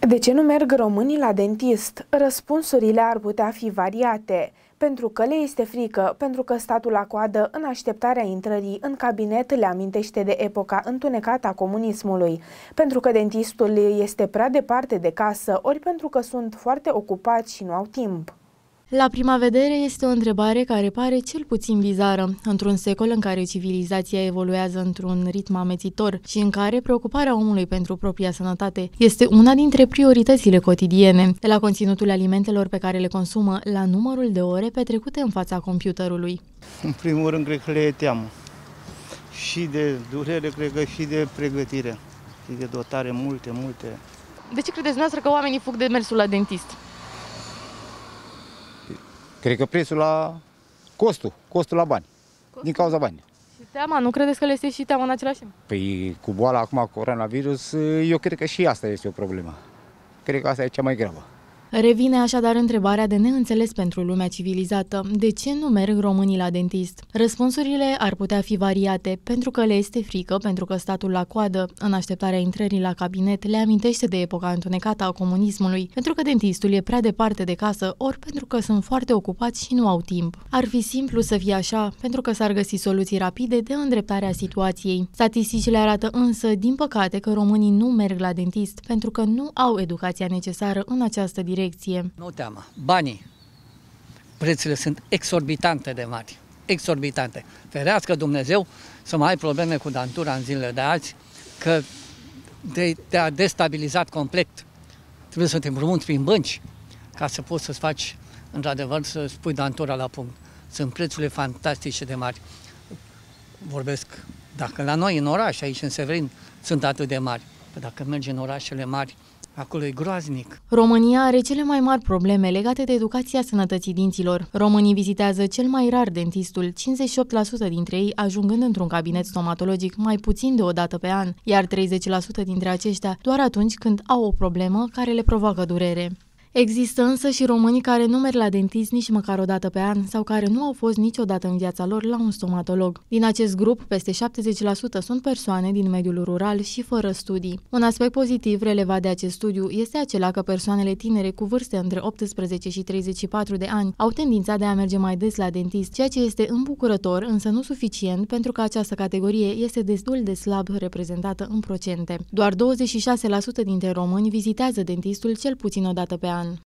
De ce nu merg românii la dentist? Răspunsurile ar putea fi variate. Pentru că le este frică, pentru că statul la coadă în așteptarea intrării în cabinet le amintește de epoca întunecată a comunismului, pentru că dentistul este prea departe de casă, ori pentru că sunt foarte ocupați și nu au timp. La prima vedere este o întrebare care pare cel puțin bizară, într-un secol în care civilizația evoluează într-un ritm amețitor și în care preocuparea omului pentru propria sănătate este una dintre prioritățile cotidiene, de la conținutul alimentelor pe care le consumă la numărul de ore petrecute în fața computerului. În primul rând, cred că le e teamă. Și de durere, cred că și de pregătire, și de dotare, multe. De ce credeți dumneavoastră că oamenii fug de mersul la dentist? Cred că prețul la costul la bani, din cauza banii. Și teama, nu credeți că le este și teama în același timp? Păi cu boala acum, coronavirus, eu cred că și asta este o problemă. Cred că asta e cea mai gravă. Revine așadar întrebarea de neînțeles pentru lumea civilizată. De ce nu merg românii la dentist? Răspunsurile ar putea fi variate, pentru că le este frică, pentru că statul la coadă, în așteptarea intrării la cabinet, le amintește de epoca întunecată a comunismului, pentru că dentistul e prea departe de casă, ori pentru că sunt foarte ocupați și nu au timp. Ar fi simplu să fie așa, pentru că s-ar găsi soluții rapide de îndreptare a situației. Statisticile arată însă, din păcate, că românii nu merg la dentist, pentru că nu au educația necesară în această direcție. Nu teamă. Banii. Prețurile sunt exorbitante de mari. Exorbitante. Ferească Dumnezeu să mai ai probleme cu dantura în zilele de azi, că te-a destabilizat complet. Trebuie să te împrumuți prin bănci ca să poți să-ți faci, într-adevăr, să-ți pui dantura la punct. Sunt prețurile fantastice de mari. Vorbesc, dacă la noi în oraș, aici în Severin, sunt atât de mari. Dacă mergi în orașele mari, acolo e groaznic. România are cele mai mari probleme legate de educația sănătății dinților. Românii vizitează cel mai rar dentistul, 58% dintre ei ajungând într-un cabinet stomatologic mai puțin de o dată pe an, iar 30% dintre aceștia doar atunci când au o problemă care le provoacă durere. Există însă și românii care nu merg la dentist nici măcar o dată pe an sau care nu au fost niciodată în viața lor la un stomatolog. Din acest grup, peste 70% sunt persoane din mediul rural și fără studii. Un aspect pozitiv relevat de acest studiu este acela că persoanele tinere cu vârste între 18 și 34 de ani au tendința de a merge mai des la dentist, ceea ce este îmbucurător, însă nu suficient, pentru că această categorie este destul de slab reprezentată în procente. Doar 26% dintre români vizitează dentistul cel puțin o dată pe an.